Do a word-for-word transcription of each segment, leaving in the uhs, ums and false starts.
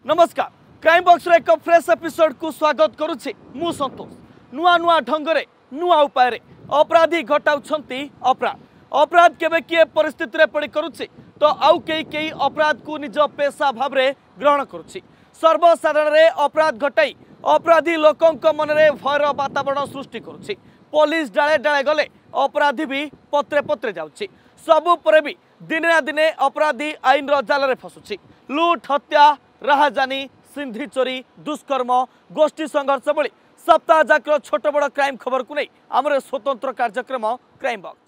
नमस्कार crime box रे एक फ्रेश एपिसोड को स्वागत करुछि मु संतोष। नुआ नुआ ढंगरे नुआ उपाय रे अपराधी घटाउछंती अपराध अपराध केबे किए परिस्थिति रे पड़ी करुछि तो आउ केई केई अपराध को निज पेशा भाव रे ग्रहण करुछि। सर्वसाधारण रे अपराध घटाई अपराधी लोकंक मन रे भयर वातावरण सृष्टि करुछि। पुलिस डाले डाले गले अपराधी भी पत्रे पत्रे जाउछि। सबु परे भी दिने ना दिने अपराधी आईन रो जाल रे फसुछि। लूट हत्या राहजानी सिंधी चोरी दुष्कर्म गोष्ठी संघर्ष भली सप्ताह जाकर छोट बड़ क्राइम खबर को नहीं आमर स्वतंत्र कार्यक्रम क्राइम बॉक्स।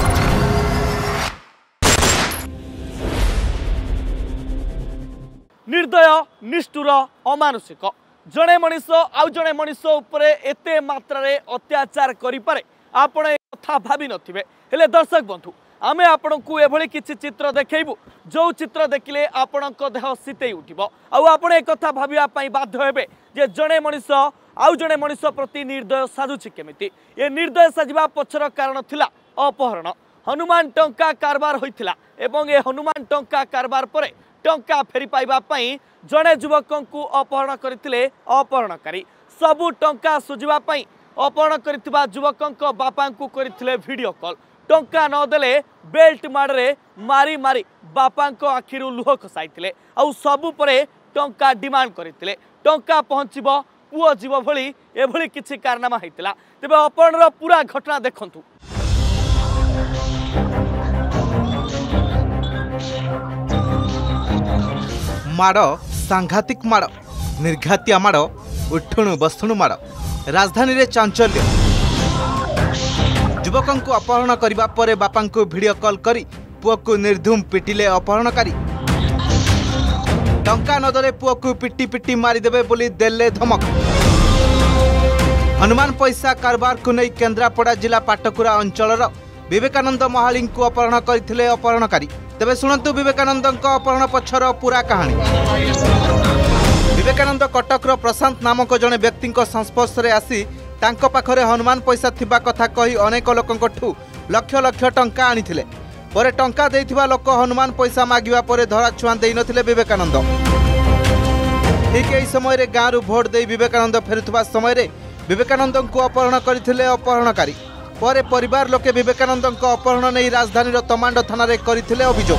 निर्दय निष्ठुर अमानुषिक जड़े मनीष आउ जड़े मनीष उपरे एते मात्रा रे अत्याचार करि पारे आपण ए कथा भाबी नथिबे। हेले दर्शक बंधु आमे आपण को एभली किछि चित्र देखैबु जो चित्र देखिले आपणक देह सीतेई उठिबो आउ आपण ए कथा भाबिया पई बाध्य हेबे जे जड़े मनीष आउ जड़े मनीष प्रति निर्दय साजुछि केमिति। ए निर्दय साजिबा पछर कारण थिला अपहरण। हनुमान टंका कारबार होइथिला एवं ए हनुमान टंका कारबार परे टंका फेरी पाइबा पई जड़े युवकंकु अपहरण करथिले अपहरणकारी। सबु टंका सुजिबा पई अपहरण करथिबा युवकंक बापांकु करथिले वीडियो कॉल। टंका न देले बेल्ट माड़े मारी मारी बापांको आखिरु लुह खसाइथिले आउ सबु परे टंका डिमांड करथिले। टंका पहुँचबो पुओ जीव भली एभली किछि कारनामा हैतिला। तेबे अपहरणर पूरा घटना देखंतु। माड़ सांघातिक माड़ निर्घातिया माड़ उठुणु बसुणु माड़ राजधानी रे चांचल्य। युवकों को अपहरण करने पर बापा को वीडियो कॉल करी पुओ को निर्धूम पिटिले अपहरणकारी। टंका नदरे पुओ को पिटी पिटी मारिदेवे बोली देले धमक। हनुमान पैसा कारबार को नहीं केन्द्रापड़ा जिला पाटकुरा अंचलर विवेकानंद महाली को अपहरण करथिले अपहरणकारी। तेबे सुनंतु विवेकानंद अपहरण पछर पूरा कहानी। विवेकानंद कटकर प्रशांत नामक जड़े व्यक्ति संस्पर्श में आसी तांको पाखरे हनुमान पैसा थिबा कथा कही अनेक लोकंठू लक्ष लक्ष टंका आनिथिले। परे टंका देइथिबा लोक हनुमान पैसा मागिबा परे धरा छुआं देइ नथिले विवेकानंद। ठीक एही समय रे गाँव भोट दे विवेकानंद फेरुथबा समय रे विवेकानंद को अपहरण करथिले अपहरणकारी। परे परिवार लोके विवेकानंद अपहरण नहीं राजधानी तमांड थाना रे करथिले अभियोग।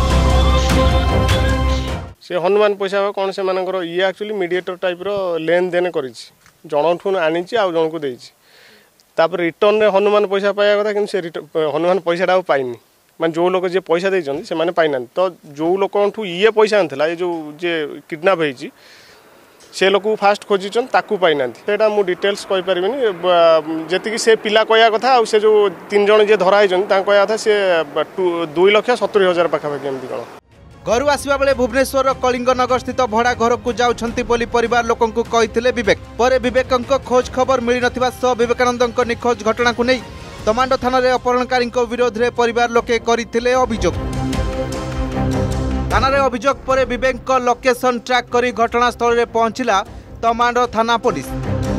से हनुमान पैसा कौन से मानकर ये एक्चुअली मीडिएटर टाइप रो लेन देन करिछि जनठू आनी आउ जन को देछि तापर रिटर्न रे हनुमान पैसा पाया कथा कि हनुमान पैसा पाइनी मान जो लोग जे पैसा देइछन से माने पाइना तो जो लोकठू ये पैसा आनथिला ये जो जे किडनैप हेछि से लोक फास्ट खोजिछन ताकू पाइना सेटा मु डिटेल्स कहि परिबिनी जेतिकी से पिला कया कथा आ से जो तीन जण जे धरा हेछन ता कया कथा से दो लाख सत्तर हजार पाखा पाखी एमती कोन घर आसवा बेले भुवनेश्वर कलिंग नगर स्थित भड़ा घर को जाउछंती बोली परिवार लोकं को कहिथिले विवेक। परे विवेकंक खोज खबर मिली नथिबा सह विवेकानंदंक निखोज घटना को नहीं तमांड थाना रे अपहरणकारी विरोध रे परिवार लोके करिथिले अभियोग। थाना रे अभियोग परे विवेक लोकेशन ट्रैक करी घटनास्थल रे पहुंचिला तमांड थाना पुलिस।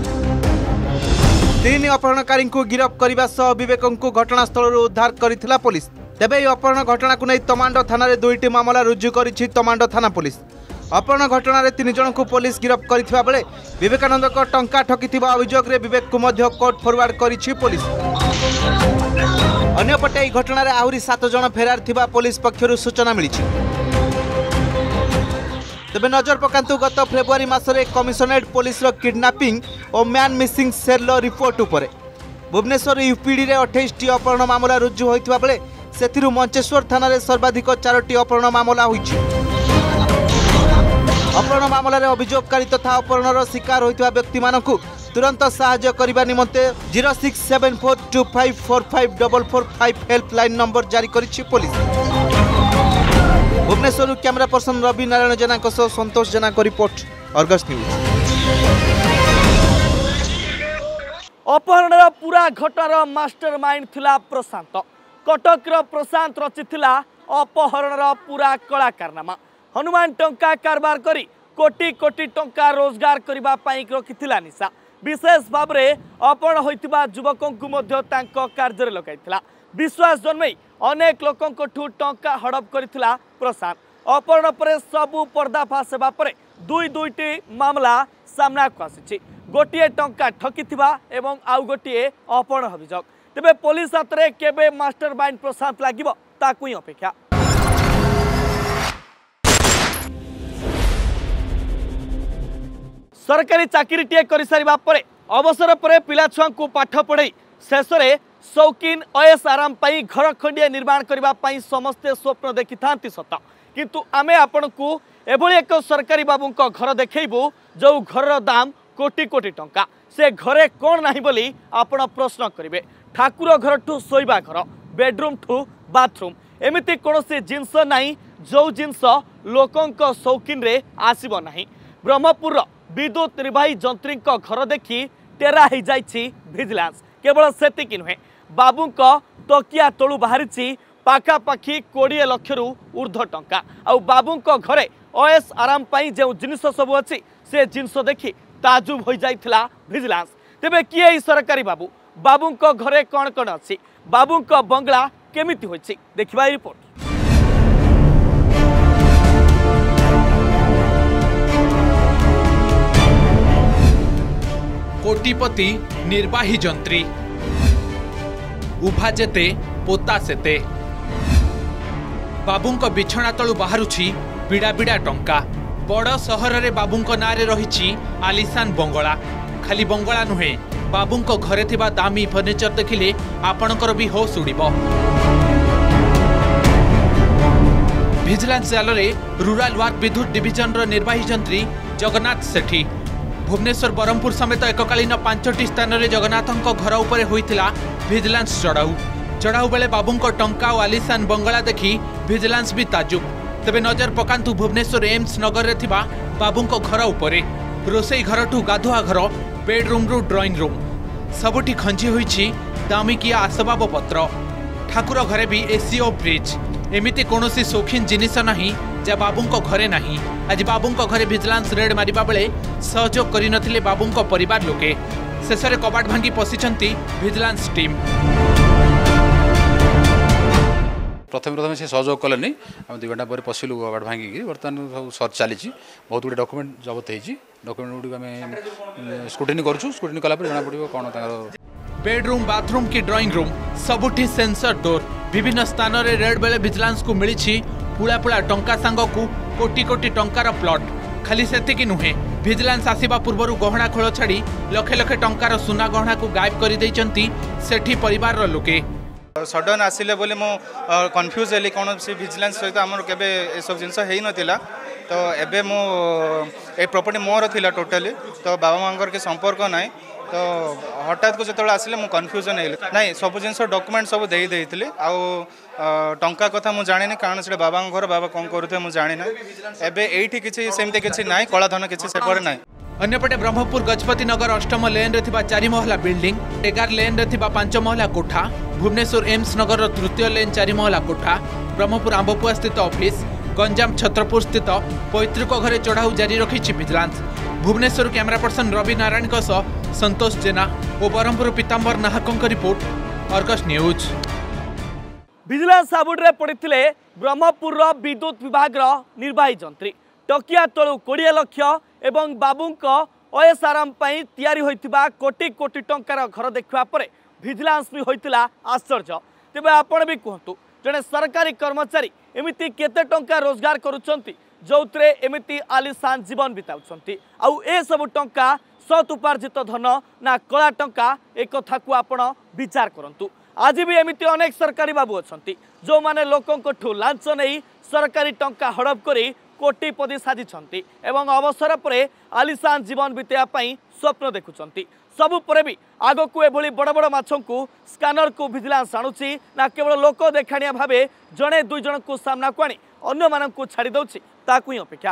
तीन अपहरणकारी को गिरफ्त करने सह विवेकंक घटनास्थल उद्धार करिथिला पुलिस। तेबे अपहरण घटना को नहीं तमांड थाना रे दुईटी मामला रुजु करिछि तमांड थाना पुलिस। अपहरण घटना रे तीन जन को पुलिस गिरफ्त करथिबा बेले विवेकानंद को टंका ठकिथिबा अभियोग रे विवेक को मध्य कोर्ट फॉरवर्ड करिछि पुलिस। अन्यपटे এই घटना रे आहुरी सात जन फेरार थिबा पुलिस पक्षरु सूचना मिलिछि। तेबे नजर पकांतु गत फेब्रुआरी मासरे कमिशनरेट पुलिस रो किडनैपिंग और मैन मिसिंग सेल रिपोर्ट उपरे भुवनेश्वर यूपीडी रे अट्ठाईस टी अपहरण मामला रुजु होइथिबा बेले सेथिरु मंचेश्वर थाना रे सर्वाधिक चारोटी अपहरण मामला होइछि। अपहरण मामला रे अभियोगकारी तथा अपहरणर शिकार होइथिबा व्यक्ति मानकु तुरंत सहायता करबा निमंते zero six seven four two five four five four four five helpline number जारी करिछि police. Bhubaneswar camera person Ravi Narayan Jena को संतोष जेना को रिपोर्ट अर्गस न्यूज। अपहरणर पूरा घटनार मास्टरमाइंड थिला प्रशांत। कटकर प्रशांत रचिथिला अपहरणर पूरा कला कारनामा। हनुमान टंका कारबार करी कोटी कोटी टंका रोजगार करबा पई रखिथिला निशा। विशेष भाव में अपहरण होइतिबा युवकों को मध्य तांको कार्य लगाइथिला। विश्वास जन्मई अनेक लोकों ठू टंका हड़प करथिला प्रशांत। अपहरण पर सबू पर्दाफाश हेबा परे दुई दुईटी मामला सामना को आसी गोटे टंका ठकिथिबा एवं आउ गोटे अपहरण अभियोग तेबे पुलिस हाथ में केबे मास्टर माइंड प्रशांत लागिबो ताकू ही अपेक्षा। सरकारी चाकरी टीए कर सारिबा परे अवसर पर पिला छुआ को पाठ पढ़ाई शेष में शौकीन अयस आराम पाई घर खंडिया निर्माण करने समस्ते स्वप्न देखि थांती सत किंतु आमे आपण को एभली एक सरकारी बाबू घर देखैबू जो घर दाम कोटी कोटी टंका से घरे कौन नहीं बोली आपण प्रश्न करेंगे। ठाकुर घर ठू शोइबा घर बेडरूम ठू बाथरूम एमिति कौनसी जिनस नहीं जो जिनस लोकंक शौकीन रे आसीबो नहीं। ब्रह्मपुर विद्युत निर्वाही जंत्री घर देखि टेरा हो जाइछि भिजिलेंस केवल सेतिक नुहे बाबूक तकिया तलु बाहरी पाखापाखि कोड़े लक्ष रु ऊर्ध्व टंका आउ बाबूक घरे अयस आराम पाई जो जिनिस सब अच्छी से जिनस देखि ताजुब हो जाइथिला भिजिलेंस। तेबे किए सरकारी बाबू बाबूक घरे कौन कौन अच्छी बाबूक बंगला केमिति होइछि देखिबा रिपोर्ट। कोटिपति निर्वाही जंत्री उभा जेते पोता सेते बाबूंक बिछଣା तलु बाहरुछि बिड़ा बिड़ा टंका बड़ सहर रे बाबूंक नारे रहिछि आलिशान बंगला खाली बंगला नुहे बाबूंक घरे थिबा दामी फर्निचर देखिले आपणकर भी होश उड़िबो। विजिलेंस जाल रे रूराल वर्क विद्युत डिविजन रो निर्वाही जंत्री जगन्नाथ सेठी भुवनेश्वर बरहमपुर समेत एककालीन पांचटी स्थान में जगन्नाथों घर उपर होइतिला विजिलेंस चढ़ाऊ चढ़ाऊ बेले बाबूंक टंका और आलिशान बंगला देखि विजिलेंस भी ताजुब। तेबे नजर पकांतु भुवनेश्वर एम्स नगर रे थिबा बाबूंक घर उपरे रोसई घर ठू गाधुआ घर बेडरूम रु ड्राइंग रूम सबुठी खंजी होइछि दामिकिया आसबाब पत्र ठाकुर घरे भी एसी और फ्रिज एमिति कोनोसी शौकीन जिनिस नहीं जा बाबूंक घरे नहीं। आज बाबूंक घरे विजिलेंस रेड मारिबा बेले सहयोग करि नथिले बाबूंक परिवार लोके शेष में कबाट भांगी पशिछंती विजिलेंस टीम। प्रथम प्रथम से सहयोग कले आम दुई घंटा पर पशिलु कबाट भांगी बर्तमान सब सर्च चली बहुत गुड डॉक्यूमेंट जबत होती डॉक्यूमेंट गुड़ी आम स्क्रूटिनी करूँ स्क्रूटिनी कला जना पड़ो कौन बेडरूम बाथरूम की ड्राइंग रूम सबुठी सेंसर डोर विभिन्न स्थान में रेड बेले विजिलेंस को मिली पुला पुला टंका सांग को कोटी कोटी टंकार प्लॉट खाली सेतिकी नुहे विजिलेंस आसिबा पूर्व गहना खोल छाड़ी लक्षे लक्षे टंकार सुना गहना को गायब कर देइचंती सेठी परिवार लोके। सडन आसिले बोले मो कन्फ्यूज हेली कौन से विजिलेंस सहित आमर केबे ए सब जिनस हेई नथिला तो एबे मो ए प्रॉपर्टी मोर थिला टोटली तो बाबा मांगर के संपर्क नाई तो हठात को जो आसिले मु कन्फ्यूजन हेली नाई सब जिनस डॉक्यूमेंट सब देई देइथिले आउ टंका कथा मु जानि नै कारण से बाबा घर बाबा कोन करूथे मु जानि नै एबे एठी किछि सेमते किछि नाई कला धन किछि सेपरे नाई। अन्यपटे ब्रह्मपुर गजपति नगर अष्टम लेन रे थिबा चारि महला बिल्डिंग एगार लेन रे थिबा पांच महला कोठा भुवनेश्वर एम्स नगर तृतीय लेन चारि महला कोठा ब्रह्मपुर आंबपुआ स्थित ऑफिस गंजाम छत्रपुर स्थित पैतृक घरे चढ़ाऊ जारी रखी vigilance. Bhubaneswar camera person Ravi Narayan सह संतोष जेना और Brahmapur Pitambar Nahak report Argus news. Vigilance हाबुड्रे पड़ते ब्रह्मपुर विद्युत विभाग निर्वाही जंत्री टकिया तलु कोड़े लक्ष एवं बाबूंक अयस आराम पाई तैयारी होइतिबा कोटी कोटी टंकार घर देखा विजिलेंस भी होइतिला आश्चर्य। तेबे आपण भी कहतु जड़े सरकारी कर्मचारी एमिति केते टंका रोजगार करुचंती जोतरे एमिति आलिशान जीवन बिताउछंती आउ ए सब टंका सत उपार्जित धन ना कला टंका एक कथा को आपण विचार करंतु। आज भी एमिति अनेक सरकारी बाबू अछंती जो माने लोकंक ठू लांच नहीं सरकारी टंका हड़प करी कोटिपति साजिछंती एवं अवसर पर आलिशान जीवन बिताया पाई स्वप्न देखुचंती सबु परे भी आग को एभली बड़ बड़ माछों को स्कानर को विजिलेंस आणुची ना केवल लोक देखाणिया भावे जड़े दुई जन को सामना को आनी अन्य मानन को छाड़ी दउची ताकू ही अपेक्षा।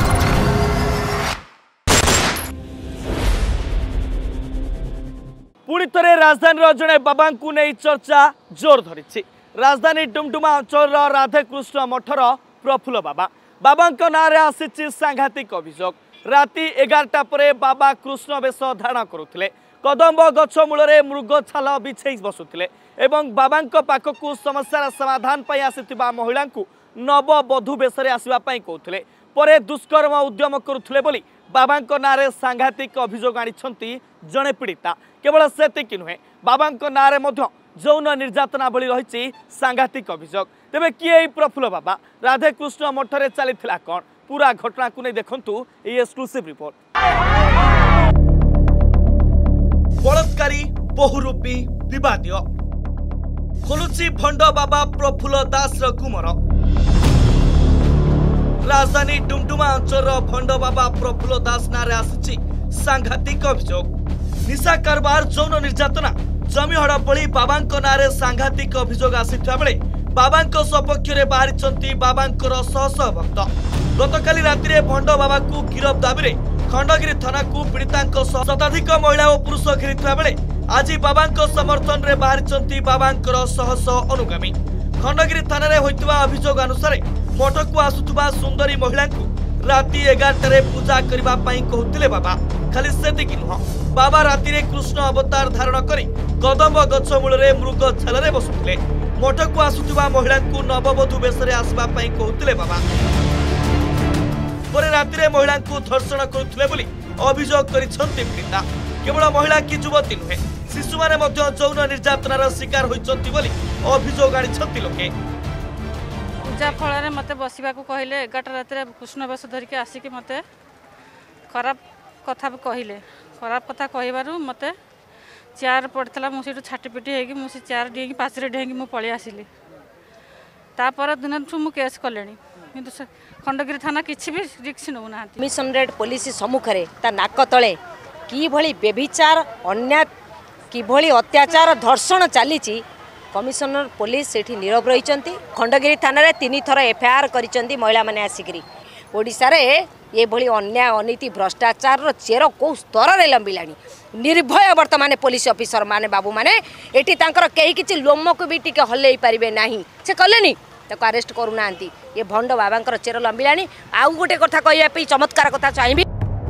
पुणी थे राजधानी जड़े बाबा को नहीं चर्चा जोर धरी राजधानी डुमडुमा अंचल राधेकृष्ण मठर प्रफुल्ल बाबा बाबा नारे आसी सांघातिक अभियोग राति एगारटा परे बाबा कृष्ण बेश धारण करुले कदम्ब गछ मूल मृग छाल बिछे बसुले एवं बाबा पाखक समस्यार समाधान पाई आसी महिला को नवबधू बेश आसवाई कहते परे दुष्कर्म उद्यम करुले बोली बाबा नारे सांघातिक अभियोग आनी जड़े पीड़िता। केवल सेतिक नुहे बाबा नारे यौन निर्यातना भली रही सांघातिक अभियोग। तेबे किए प्रफुल्ल बाबा राधेकृष्ण मठरे चलीथिला कौन पूरा घटना को नहीं देखंतु ये एक्सक्लूसिव रिपोर्ट। बलात्कारी बहुरूपी विवादीय खोलुची भंड बाबा प्रफुल्ल दास गुमर। राजधानी डुमडुमा अंचल भंड बाबा प्रफुल्ल दास नारे आसी सांघातिक अभियोग। निशा कारबार यौन निर्यातना जमी हड़प भली बाबा नारे सांघातिक अभियोग आसीथिबा बेले बाबा सपक्ष में बाहरी बाबा शह शह भक्त। गतकाली राति भंड बाबा को गिरफ दाबी खंडगिरी थाना को पीड़िता शताधिक महिला और पुरुष घेरी बेले आज बाबा समर्थन में बाहरी बाबा शह शह अनुगामी। खंडगिरी थाना में होता अभियोग अनुसार मठ को आसुवा सुंदरी महिला को राति एगारटे पूजा करने कहते बाबा। खाली सेतिक नुह बाबा राति कृष्ण अवतार धारण कर कदम्ब गछ मूल मृग छाल बसुले। मठ को आसुवा महिला को नववधू बेश आसवा कहते बाबा। पर राति महिला को धर्षण करुले बोली अभियोग करिसेंती पीड़िता। केवल महिला की युवती नुहे शिशु माने यौन निर्यातनार शिकार होइचंती बोली अभियोग आनिछंती लोके। पूजा फल मत बसवा कहले एगारटा राति कृष्ण बेश धरिक आसिक मत खराब कथा कहले। खराब कथा कहबारू मत चेयर पड़ता मुझे छाटीपिटी होगी मुझे चेयर डेंगी पाचरे डेंगी मुझे पलि आसिली। तापर दिन मु केस कले कि खंडगिरी थाना किसी भी रिक्स नौना। कमिशनरेट पुलिस सम्मुखें ता नाक तले कि भली बेभिचार अन्याय कि भली अत्याचार धर्षण चली कमिशनर पुलिस सेठी नीरव रही। खंडगिरी थाना तीन थर एफआईआर कर महिला मैंने आसिक ओडिशा रे ये भली अन्याय अनीति भ्रष्टाचार चेर कौ स्तर में लंबिला निर्भय वर्तमान पुलिस ऑफिसर माने बाबू माने एटी तांकर कहीं किसी लोम को भी टिके हल्ले पारे ना से कले अरेस्ट करूना। ये भंड बाबा चेर लंबिला। आउ गोटे कथा कहवाई चमत्कार कथा चाहिए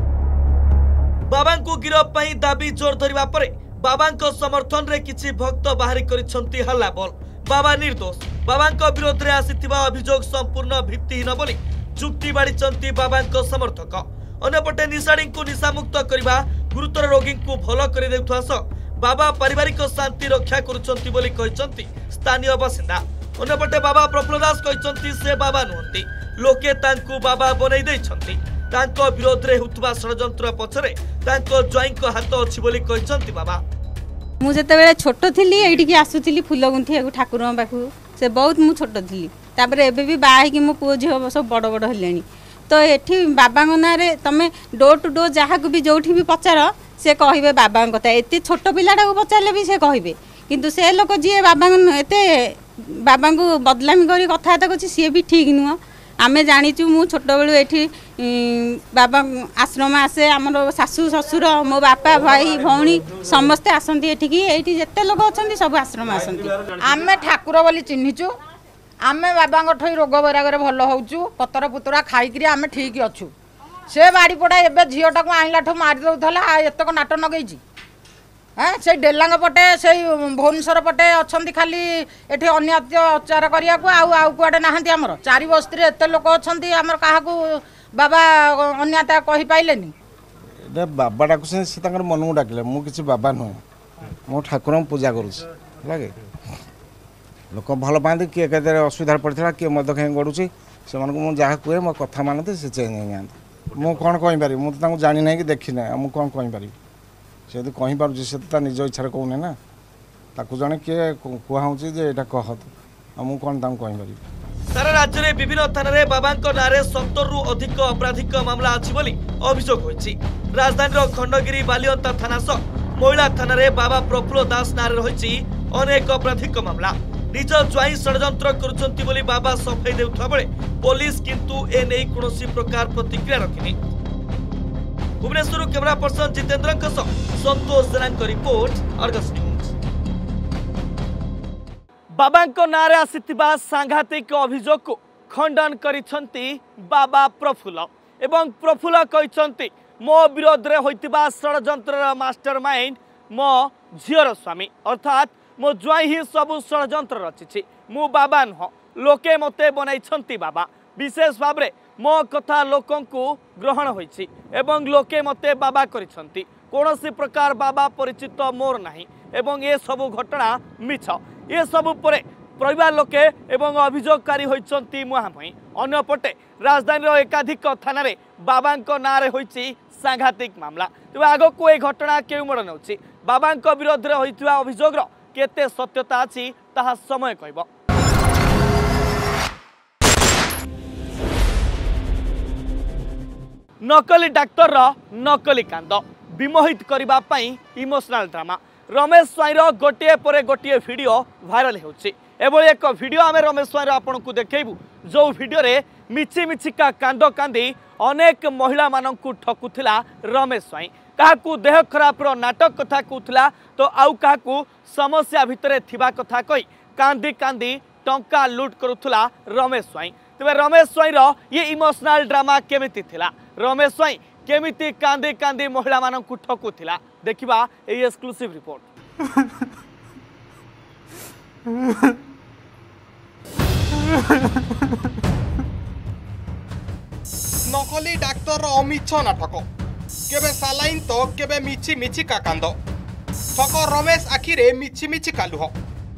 बाबा को गिरफ दाबी जोर धरिबा परे बाबा समर्थन रे किछि भक्त बाहरी करिसंती हल्ला बोल। बाबा निर्दोष बाबा विरोध में आसीथिबा अभियोग संपूर्ण भित्तिहीन बोली जुक्ति बाढ़ी बाबा समर्थक। अन्यपटे निशाणी को निशामुक्त करने गुरुतर रोगी को भल कर बाबा पारिवारिक शांति रक्षा करुछंती बोली कहचंती स्थानीय बासिंदा। अन्यपटे बाबा प्रफुल्ल दास कहचंती से बाबा नुहंती लोके तांकु बाबा बनई दैछंती। तांको विरोध रे हुतबा षडयंत्र पछरे तांको ज्वाईंको हाथ अछि बोली कहचंती बाबा। मु जेतेबेले छोट थिली एठी के आसुथिली फूल गुंथि ठाकुर पाखु से बहुत मु छोट थिली। तापर एबे भी बाहा कि मो पुओ झियो सब बड़ बड़ हेलेनी। तो एठी बाबा नारे तमे डोर टू डोर जहाँ को भी जो भी पचार से कहे बाबा कथा। एत छोट पिलाटा को पचारे भी से कहे किंतु से लोक जी बाबा एत बाबा को बदलामी कर कथबार्ता कर सी भी ठीक नुह। आमे जाचु मु छोट बेलू ये बाबा आश्रम आसे आमर शाशु ससुर मो बापा भाई भौणी समस्ते आसती ये जिते लोक अच्छा सब आश्रम आसती। आमे ठाकुर बोली चिन्हिचु आमे बाबा ठई रोग बैरागर भल होचु पतर पुतरा खाई आमे ठीक अच्छु। से बाड़ी पड़ा एबे झीटा को आइला ठू मारी दउथला एतक नाट नगेची। हाँ से डेलांग पटे से भुवनेश्वर पटे अच्छा खाली एठी अत्याचार करिया को आउ आउ कुआडे नाहंती हमर चारि बस्ती रे एते लोक अछंती हमर काहा को बाबा अन्यता कहि पाइलेनी। ए बाबा डाकु से तांकर मनु डाकले मु किछि बाबा न मु ठाकुर पूजा करूछ लागे लोक भल पाते किए के असुविधा पड़ता किए मद खाई गड़ुची से मुझे जहाँ कहे मो कथा मानते से चेंज हो जाते। मुझे कौन कहींपारि मुझे तो जानी ना कि देखी ना मुझे कौन कहींपारि से यदि कहींपार से तो निज इच्छा कहूने ना ताकू जड़े किए कहूँ जे यहाँ कह तो मुझे कौन कहींपारि। सारा राज्य में विभिन्न थाना रे बाबा नारे सत्तर रु अधिक आपराधिक मामला अच्छी बोली अभियोग होइछि। राजधानी खंडगिरी बालियंता थाना सह महिला थाना रे बाबा प्रफुल्ल दास नारे रही अनेक आपराधिक मामला। निज ज्वाई षडयंत्र करुछंती बोली बाबा सफाई देउथबा बेले पुलिस किंतु ए नै कोनोसी प्रकार प्रतिक्रिया रखिनी। Bhubaneswar camera person Jitendra Santosh Jena report Argus news. बाबा नारे आसीथिबा सांघातिक अभियोग को खंडन करिछंती बाबा प्रफुल्ल एवं प्रफुल्ल कहिछंती मो विरोध रे होइतिबा षडयंत्र मास्टर माइंड मो झियर स्वामी अर्थात मो ज्वाई ही सबु षडयंत्र रचिछि। मु बाबा नुह लोके मते बनाइछंती बाबा विशेष भाव में मो कथा लोकों को ग्रहण होइछि एवं लोके मते बाबा करिसंती कौन प्रकार बाबा परिचित मोर नहीं एवं ये सब घटना मिछ ये सब परे परिवार लोके एवं अभियोगकारी होइछंती मुहांमुही अन्यपटे राजधानी एकाधिक थाना रे बाबा नारे होइछि सांघातिक मामला तेज आग को ये घटना के मोड़ नौछि बाबा विरोध में होइथिबा अभियोगर केते सत्यता अछि ताहा समय कहब। नकली डाक्तर रो नकली कांद विमोहित करबा पई इमोशनल ड्रामा रमेश स्वाईर गोटे पर गोटे वीडियो भाइराल होछि एभली एक वीडियो आम रमेश स्वाईर आपन को देखैबू जो वीडियो रे मिछि मिछिका कांद कांदी अनेक महिला माननकु ठकुथिला रमेश स्वाई काहाकू देह खराब रो नाटक कथा कहूला तो आउ काहाकू समस्या भितरे थिबा कथा कही कांदी कांदी टंका लूट करुथुला रमेश स्वाई तेबे रमेश स्वाईर ये इमोशनल ड्रामा केमिति थिला रमेश स्वाई केमिति कांदी कांदी महिला माननकु ठकुथिला देखिबा ए एक्सक्लूसिव रिपोर्ट। नकली डाक्तर अमिछ नाटक केबे सालाइन तो केबे मिछि मिछि का कांद ठक रमेश आखिरे मिछि मिछि का लुह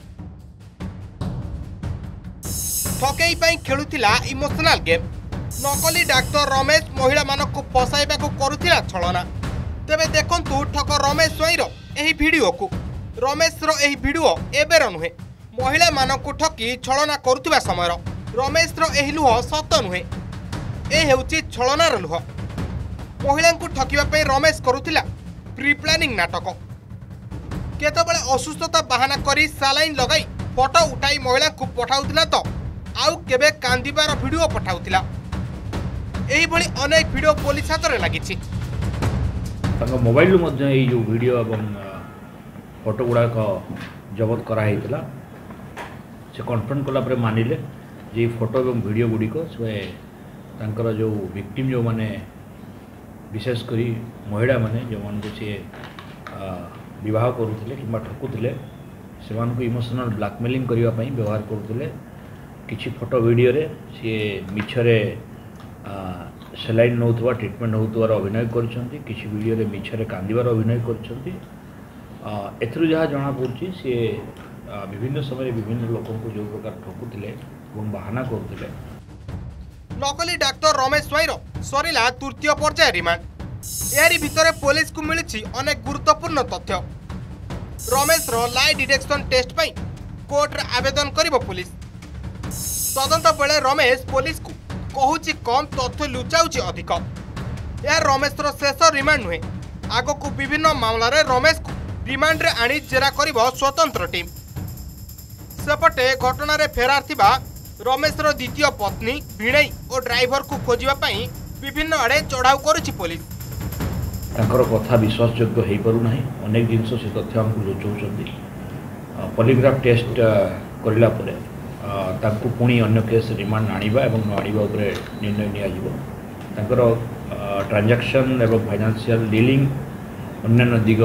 ठकई पई खेलुथिला इमोशनल गेम नकली डाक्तर रमेश महिला मानक फसाइबा को करुथिला छलना तेबे देखंतु ठक रमेश स्वाईर एही वीडियो को रमेश रो एही वीडियो एबेर नुहे महिला मानक ठकी छलना करुथिबा समय रमेश रो एही लुह सत नुहे ए हेउची छलनार लुह महिला को ठकिबा पे रमेश करुथिला प्री प्लानिंग नाटक केतबेले असुस्थता बहाना करी सालाइन लगाई फोटो उठाई महिला को पठाउथिला तो आउ केबे कांदिबार वीडियो पठाउथिला एही भली अनेक वीडियो पुलिस हाथ रे लागिछि तांको मोबाइल लो मध्ये ए जो वीडियो एवं फोटो गुडा को जबत करा हेतिला से कन्फर्म कला पर मानिले जे फोटो एवं वीडियो गुडी को से तांकर जो विक्टिम जो माने विशेष करी महिला माने जो मन को से विवाह करूथिले किबा ठकुथिले सेमान को इमोशनल ब्लैकमेलिंग करिवा पई व्यवहार करूथिले किछि फोटो वीडियो रे से मिछरे सेलाइन नौथवा ट्रीटमेंट होतवार अभिनय करछंती किछि वीडियो रे मिछरे कांदिवार अभिनय करछंती एथरु जहा जणा पड़छि से विभिन्न समय विभिन्न लोकों को जो प्रकार ठकुथिले गुण बहाना करथिले नकली डाक्तर रमेश स्वाईर सरिला तृतीय पर्याय रिमांड एरी भितरे पुलिस को मिलिछि अनेक गुरुत्वपूर्ण तथ्य रमेश रो लाई डिटेक्शन टेस्ट पई कोर्ट रे आवेदन करिवो पुलिस तदंत बेले रमेश पुलिस को कहूची कम तथ्य लुचाउची अधिक यह रमेश रो शेष रिमांड नुहे आग को विभिन्न मामला रे रमेश को रिमांड रे आनी जेरा करिवो स्वतंत्र टीम सेपटे घटना रे फेरार थिबा रमेश रो द्वितीय पत्नी भिणई और ड्राइवर को खोजिबा पई विभिन्न आड़े चढ़ाऊ करुची पुलिस तांकर कथा विश्वासयोग्य हो पारु नाही अनेक जिनस से तथ्य हमको लुचाउछंती पॉलीग्राफ टेस्ट करला परे तांको पुणी अन्य केस रिमांड आनिबा एवं आनिबा उपरे निर्णय निया जिवो तांकर ट्रांजैक्शन एवं फाइनेंशियल डीलिंग अन्य दिग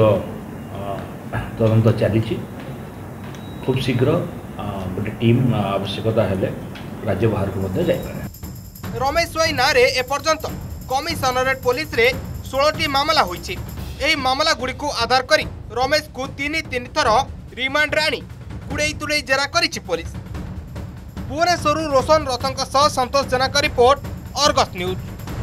तदंत चली खूब शीघ्र गोटे टीम आवश्यकता हेले राज्य बाहर को मध्य जाय रमेश स्वाई नारे एपर्यंत कमिशनरेट पुलिस रे सोलह मामला होईछि एही मामला गुडी को आधार करी रमेश को तीन तीन थर रिमांड रे आनी गुड़ेई तुड़ेई जेरा करिछि पुलिस भुवनेश्वर रोशन रथंक सह संतोष जेना का रिपोर्ट अर्गस न्यूज।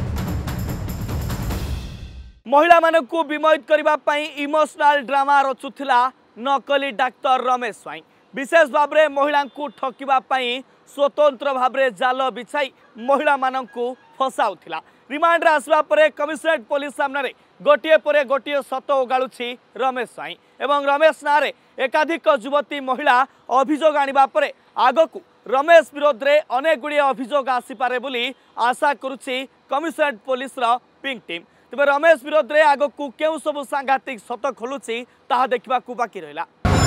महिला मानकु विमोहित करबा पई इमोशनल ड्रामा रचुथिला नकली डाक्तर रमेश स्वाई विशेष भाव में महिला को ठकिबा पई स्वतंत्र भाव में जाल बिछाई महिला मानकु फसाउथिला रिमांड रे आसबा परे कमिशनरेट पुलिस सामने गोटे पर गोटे सत ओगाळुछि रमेश स्वाई एवं रमेश नारे एकाधिक युवती महिला अभियोग आनिबा परे आगकू रमेश विरोध में अनेक गुड़िए अभियोग आसीपारे बोली आशा करुछि कमिशनरेट पुलिस रो पिंक टीम तेज रमेश विरोध में आगकू केउ सब सांघातिक सत खोलुछि ताहा देखिबाकू बाकी रहिला।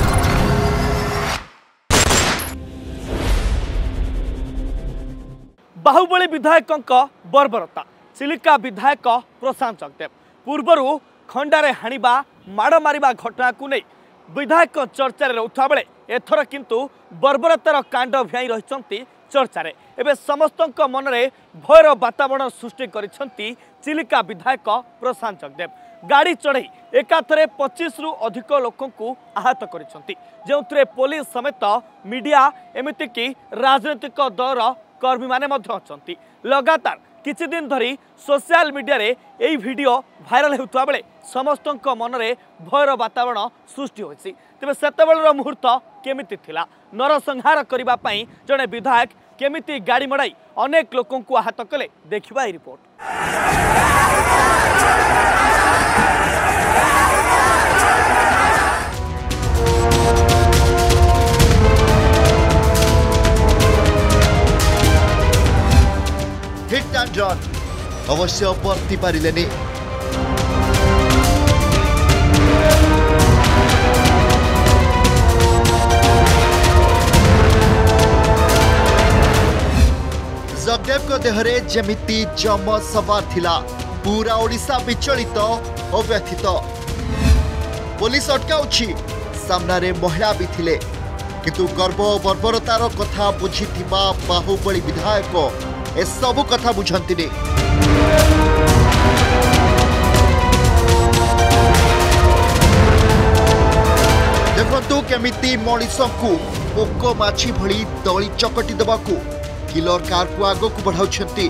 बाहुबली विधायक बर्बरता चिलिका विधायक प्रशांत जगदेव पूर्वर खंडारे हाणिबा माड़ मारिबा घटना को नहीं विधायक चर्चा रोता बेले एथर किंतु बर्बरतार कांड भियाई रही चर्चार एवं समस्त मनरे भयर वातावरण सृष्टि करिसेंती चिलिका विधायक प्रशांत जगदेव। गाड़ी चढ़ई एकाथरे पच्चीस रु अधिक लोकंकु आहत करिसेंती, जेउथरे पुलिस समेत मीडिया एमितिकी राजनीतिक दलर कर्मी माने मध्य अछंती। लगातार किछि दिन धरी सोशल मीडिया रे एई वीडियो भाइराल हेउतबा बेले समस्तक मनरे भयर वातावरण सृष्टि होइछि। तेबे सेतेबेलर मुहूर्त केमिति थिला? नरसंहार करिबा पई जणे विधायक केमिति गाड़ी मड़ाई अनेक लोकंकु आहत कले, देखिबा ए रिपोर्ट। हिट एंड रन अवश्य बर्ती पारिलेनी। जगदेव को देहरे जेमिति जम सवार थिला, पूरा ओडिशा विचलित अव्यथित। पुलिस अटकाउछि, सामनारे महिला भी थिले, किंतु गर्व बर्बरतार कथा बुझिथिबा बाहुबली विधायक ए सबु कथा बुझंतिनी। देखंतु केमिति मनीषकु पोको माछी भली दली चकटी देबाकू किलर कार को आगो को बढ़ाउछंती।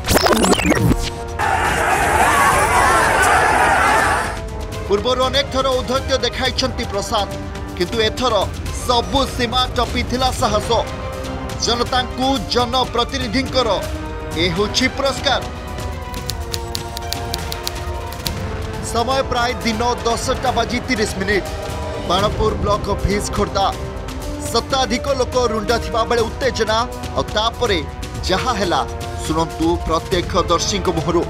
पूर्वर अनेक थर औद्धत्य देखाइछंती प्रशांत, किंतु एथर सबु सीमा टपी थिला साहस। जनता को जनप्रतिनिधिंकर ए होछि पुरस्कार। समय प्राय दिन दसटा बाजी तीस minute. Banapur block office Khordha शताधिक लोक रुंड थिबा बेले उत्तेजना और तापरे जहा हेला सुनंतु प्रत्यक्षदर्शी मुहरु।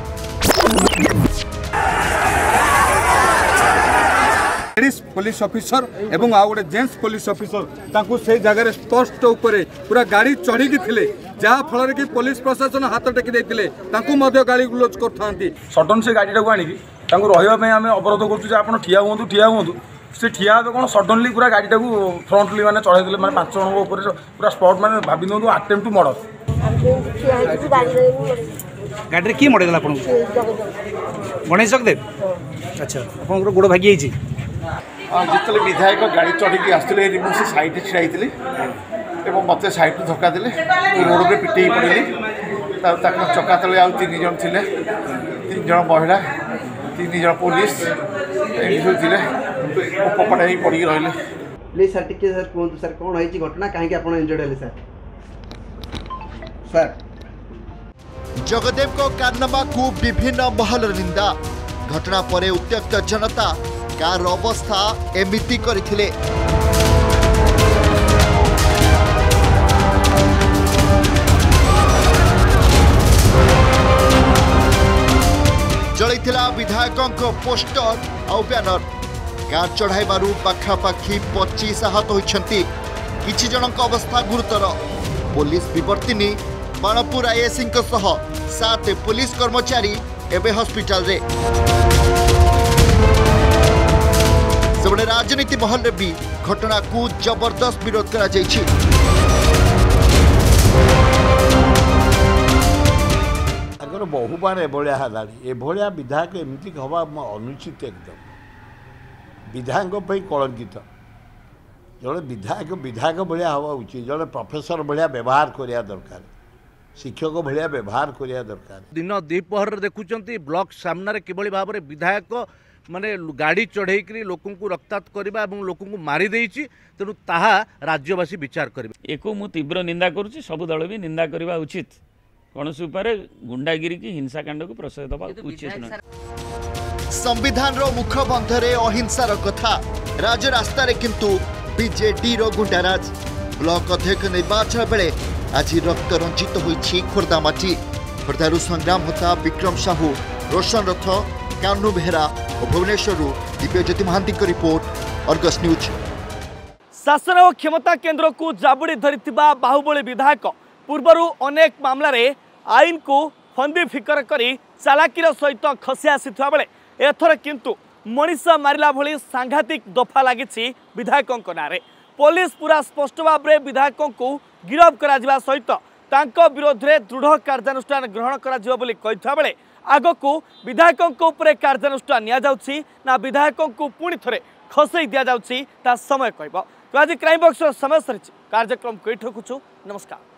लेडीज पुलिस ऑफिसर एवं आ गोटे जेंट्स पुलिस ऑफिसर तांकु से जगह स्पष्ट उपरे पूरा गाड़ी चढ़ी थिले, जहा फल कि पुलिस प्रशासन हाथ टेकी देथिले, तांकु मध्य गाड़ी गुलोच करथांती। सडन से गाड़ी टाको आनिकी तांकु रहिबा पय आमे अवरोध करछु जे आपण ठिया हुंतु ठिया हुंतु। से ठिया हेबे कोन सडनली पूरा गाड़ी टाको फ्रंटली माने चढ़ाई देले, माने पांच जन ऊपर पूरा स्पॉट माने भाबी नंतु अटेम्प्ट टू मर्डर। गाड़ी की मर्डर आपण गणेश जगदेव? अच्छा, आपन गोड़ भागी आइछि। जितने विधायक गाड़ी चढ़ी आसते से साइड छिड़ाई मत साइड धक्का देले, रोड में पिटे पड़े। चका तले आउ तीन जन थे, तीन जन महिला, तीन जन पुलिस पकड़ा ही पड़ी रही। प्लीज सर टिके सर कहतु सर कौन है घटना, कहीं आप इंजर्ड है सर? सर जगदेव को कारनामा को विभिन्न महल निंदा। घटना पर उत्त्यक्त जनता कार अवस्था एमिति करिथिले। जलिथिला विधायकक पोस्टर आउ बैनर। कार चढ़ाइबारु पाखापाखी पच्चीस आहत होइछंती, किछि जनक अवस्था गुरुतर। पुलिस विवर्तिनी बाणपुर आईएससी सह सात पुलिस कर्मचारी एबे हॉस्पिटल रे। सेबडे राजनीति महल रे भी घटना को जबरदस्त विरोध करा जायछि। अगर बहु बार एभलिया हेलानी, एभलिया विधायक एमती हवा अनुचित एकदम। विधायक पे कलंकित जड़े विधायक विधायक भाया हवा उचित, जड़े प्रोफेसर भाया व्यवहार करिया दरकार, शिक्षक भाया व्यवहार करिया दरकार। दिन द्विपहर देखुंत ब्लॉक सामने किभली भाव में विधायक माने गाड़ी चढ़ई लोक रक्ताक्त करवा और लोक मारी देछि, तेणु ताहा राज्यवासी विचार करेंगे। एको मु तीव्र निंदा करुच्ची, सब दल भी निंदा करवा उचित। कौन गुंडागिरी की हिंसाकांड को प्रश्रय दबा उचित। संविधान रो मुखबंधरे अहिंसार कथा, राजरास्ता रे किंतु बीजेडी रो गुंडाराज। ब्लॉक अध्यक्ष निर्वाचन बेले आज रक्त रंजित होइछि खोर्धा माटी। खोर्धारू संग्राम होता विक्रम साहू, रोशन रथ, कान्नू बेहरा और भुवनेश्वर दिव्यज्योति महांती की रिपोर्ट, अर्गस न्यूज। शासन और क्षमता केन्द्र को जाबुड़ी धरिथिबा बाहुबली विधायक पूर्वरु अनेक मामला रे आईन को फंदी फिकर करी चालाकीर सहित खसी आसीथिबा बेले एथर किंतु मनीष मारिला भली सांघातिक दफा लागिछि विधायकों नारे। पुलिस पूरा स्पष्ट भाव में विधायकों को गिरफ करा सहित तांको विरोध में दृढ़ कार्यानुष्ठान ग्रहण करा जिवो बोली कहिथा बेले आगकू विधायकों उपरे कार्यानुष्ठान निया जाउछि ना विधायकों को पुणी थरे खसई दिया जाउछि ता समय कहबो। तो आज क्राइम बॉक्स समय सरी कार्यक्रम को ठकुछु। नमस्कार।